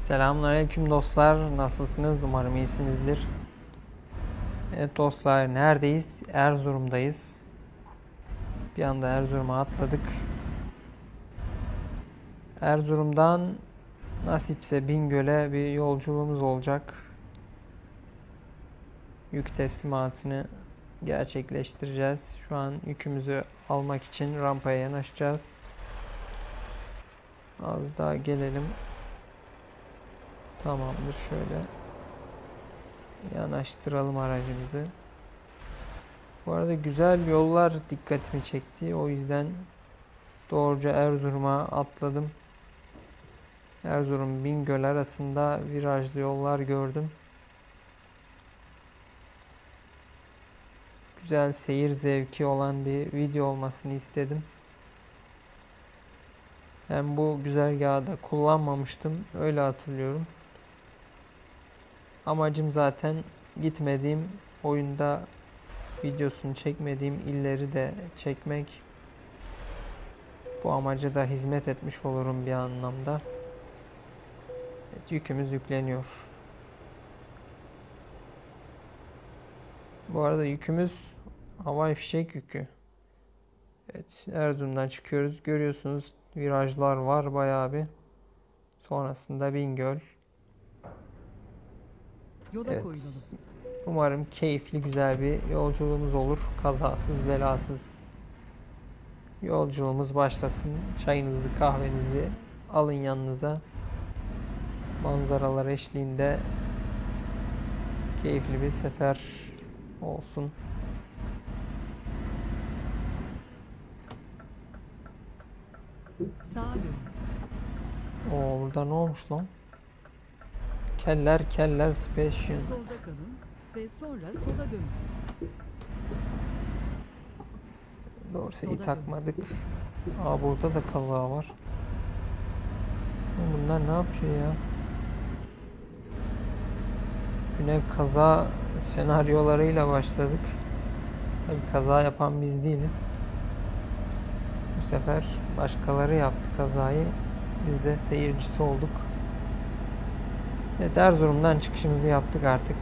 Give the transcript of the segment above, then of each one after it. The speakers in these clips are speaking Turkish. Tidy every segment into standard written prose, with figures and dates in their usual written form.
Selamünaleyküm dostlar. Nasılsınız? Umarım iyisinizdir. Evet dostlar, neredeyiz? Erzurum'dayız. Bir anda Erzurum'a atladık. Erzurum'dan nasipse Bingöl'e bir yolculuğumuz olacak. Yük teslimatını gerçekleştireceğiz. Şu an yükümüzü almak için rampaya yanaşacağız. Az daha gelelim. Tamamdır, şöyle yanaştıralım aracımızı. Bu arada güzel yollar dikkatimi çekti. O yüzden doğruca Erzurum'a atladım. Erzurum Bingöl arasında virajlı yollar gördüm. Güzel seyir zevki olan bir video olmasını istedim. Hem bu güzergahı da kullanmamıştım. Öyle hatırlıyorum. Amacım zaten gitmediğim, oyunda videosunu çekmediğim illeri de çekmek. Bu amaca da hizmet etmiş olurum bir anlamda. Evet, yükümüz yükleniyor. Bu arada yükümüz havai fişek yükü. Evet, Erzurum'dan çıkıyoruz. Görüyorsunuz virajlar var bayağı bir. Sonrasında Bingöl. Evet. Umarım keyifli, güzel bir yolculuğumuz olur. Kazasız, belasız yolculuğumuz başlasın. Çayınızı, kahvenizi alın yanınıza. Manzaralar eşliğinde keyifli bir sefer olsun. Sağa dön. Oo, burada ne olmuş lan? Keller Station. Solda kalın ve sonra sola dönün. Dorseyi Sola takmadık. Aa, burada da kaza var. Bunlar ne yapıyor ya? Güne kaza senaryolarıyla başladık. Tabii kaza yapan biz değiliz. Bu sefer başkaları yaptı kazayı. Biz de seyircisi olduk. Evet, Erzurum'dan çıkışımızı yaptık artık.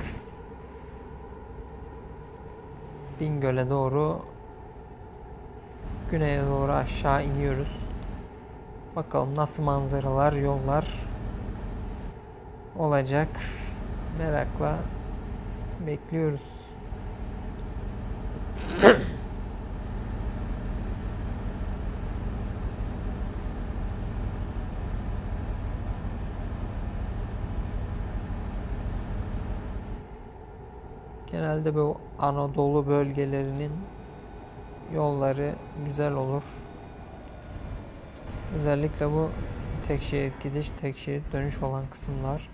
Bingöl'e doğru, güneye doğru aşağı iniyoruz. Bakalım nasıl manzaralar, yollar olacak. Merakla bekliyoruz. Genelde bu Anadolu bölgelerinin yolları güzel olur. Özellikle bu tek şerit gidiş, tek şerit dönüş olan kısımlar.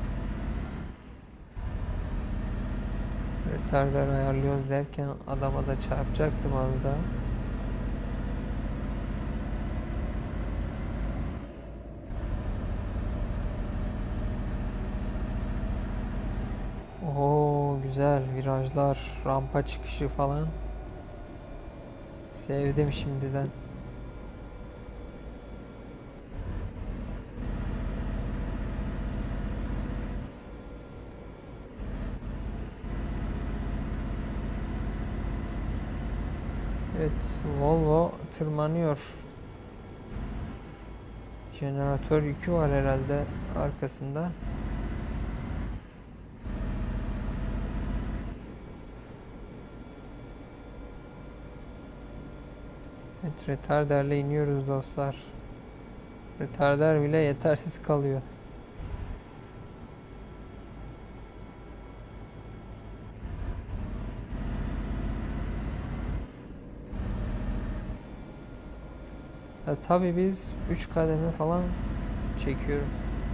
Retarder ayarlıyoruz derken adama da çarpacaktım az daha. Oo, güzel virajlar, rampa çıkışı falan. Sevdim şimdiden. Evet, Volvo tırmanıyor. Jeneratör yükü var herhalde arkasında. Evet, retarderle iniyoruz dostlar. Retarder bile yetersiz kalıyor. Tabii biz 3 kademe falan çekiyorum.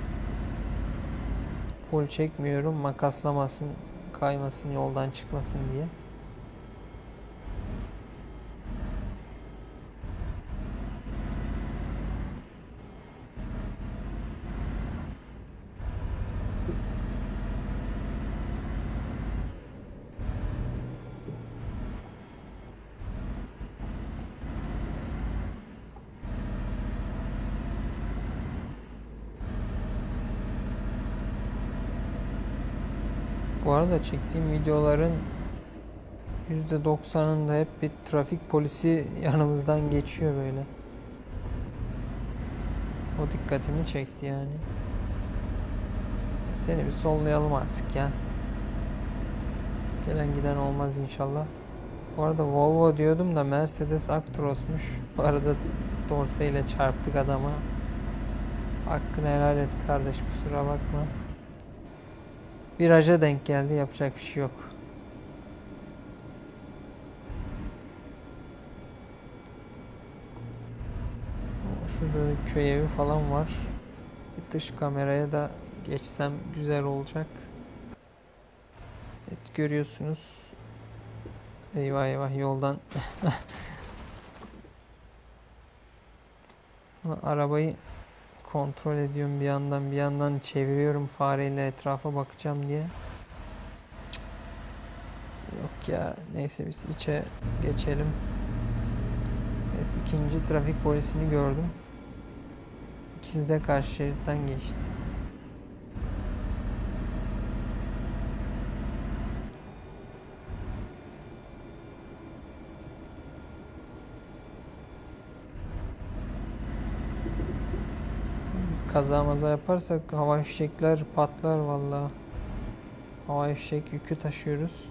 Full çekmiyorum, makaslamasın, kaymasın, yoldan çıkmasın diye. Bu arada çektiğim videoların %90'ında hep bir trafik polisi yanımızdan geçiyor böyle. O dikkatimi çekti yani. Seni bir sollayalım artık ya. Gelen giden olmaz inşallah. Bu arada Volvo diyordum da Mercedes Actros'muş. Bu arada dorseyle çarptık adama. Hakkını helal et kardeş, kusura bakma. Viraja denk geldi, yapacak bir şey yok. Şurada köy evi falan var. Bir dış kameraya da geçsem güzel olacak. Evet, görüyorsunuz. Eyvah eyvah, yoldan arabayı kontrol ediyorum bir yandan çeviriyorum fareyle etrafa bakacağım diye. Yok ya, neyse biz içe geçelim. Evet, ikinci trafik polisini gördüm. İkisi de karşı şeritten geçti. Kaza maza yaparsak havai fişekler patlar vallahi. Havai fişek yükü taşıyoruz.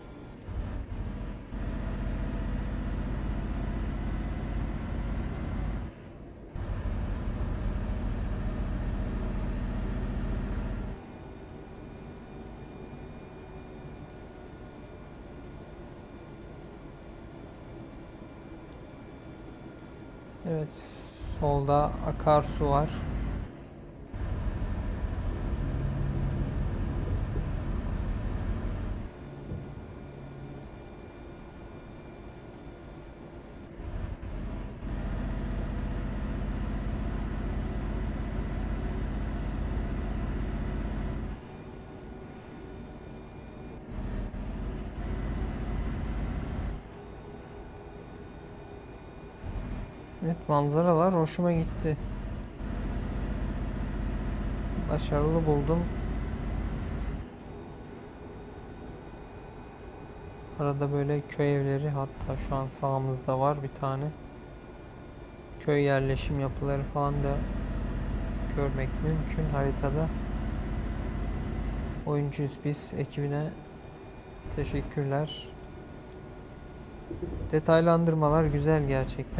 Evet, solda akarsu var. Evet, manzaralar hoşuma gitti. Başarılı buldum. Arada böyle köy evleri, hatta şu an sağımızda var bir tane. Köy yerleşim yapıları falan da görmek mümkün haritada. Oyuncuyuz biz ekibine. Teşekkürler. Detaylandırmalar güzel gerçekten.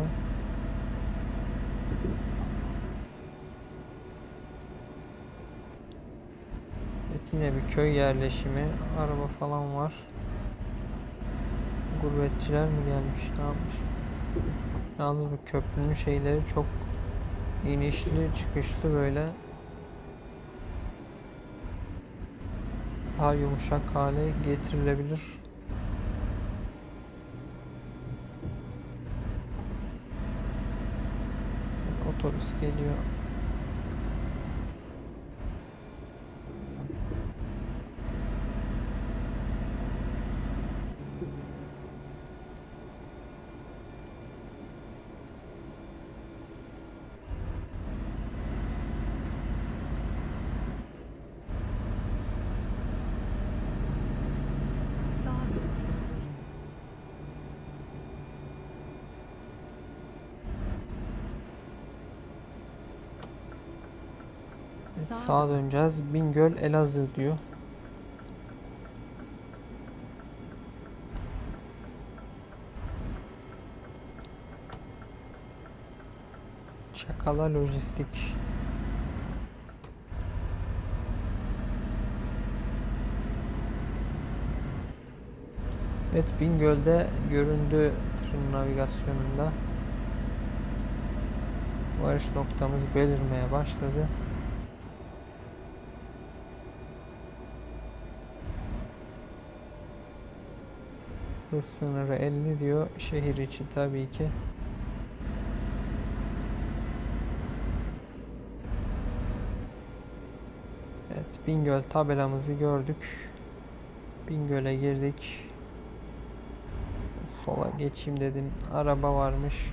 Evet, yine bir köy yerleşimi. Araba falan var. Gurbetçiler mi gelmiş, ne yapmış? Yalnız bu köprünün şeyleri çok inişli çıkışlı böyle. Daha yumuşak hale getirilebilir. Evet, otobüs geliyor. Sağa dönmeye hazırlanın. Evet, Sağa sağa döneceğiz. Bingöl Elazığ diyor. Çakala Lojistik. Evet, Bingöl'de göründü tırın navigasyonunda. Varış noktamız belirmeye başladı. Hız sınırı 50 diyor. Şehir içi tabii ki. Evet, Bingöl tabelamızı gördük. Bingöl'e girdik. Sola geçeyim dedim. Araba varmış.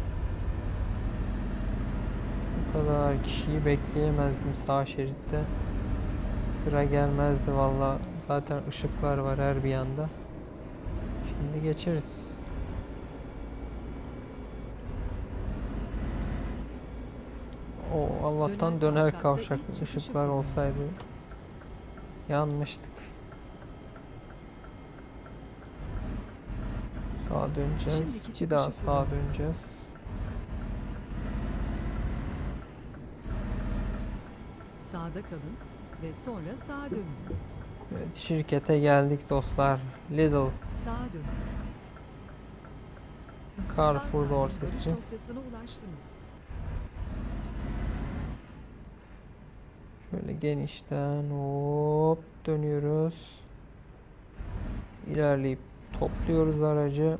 Bu kadar kişiyi bekleyemezdim sağ şeritte. Sıra gelmezdi valla. Zaten ışıklar var her bir yanda. Şimdi geçeriz. O Allah'tan döner kavşak ışıklar olsaydı yanmıştık. Sağa döneceğiz. Bir daha sağa döneceğiz. Sağda kalın ve sonra sağa dönün. Evet, şirkete geldik dostlar. Lidl, Sağa dönün. Carrefour Sağ doğru salim dönüş sesi. noktasına ulaştınız. Şöyle genişten hop dönüyoruz. İlerleyip topluyoruz aracı.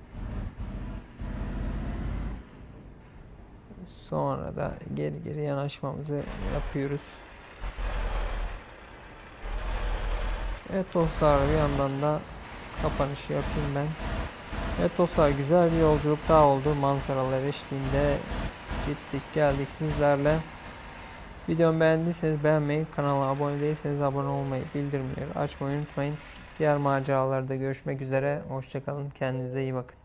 Sonra da geri geri yanaşmamızı yapıyoruz. Evet dostlar, bir yandan da kapanışı yapayım ben. Evet dostlar, güzel bir yolculuk daha oldu. Manzaralar eşliğinde gittik geldik sizlerle. Videomu beğendiyseniz beğenmeyi, kanala abone değilseniz abone olmayı, bildirimleri açmayı unutmayın. Diğer maceralarda görüşmek üzere. Hoşça kalın. Kendinize iyi bakın.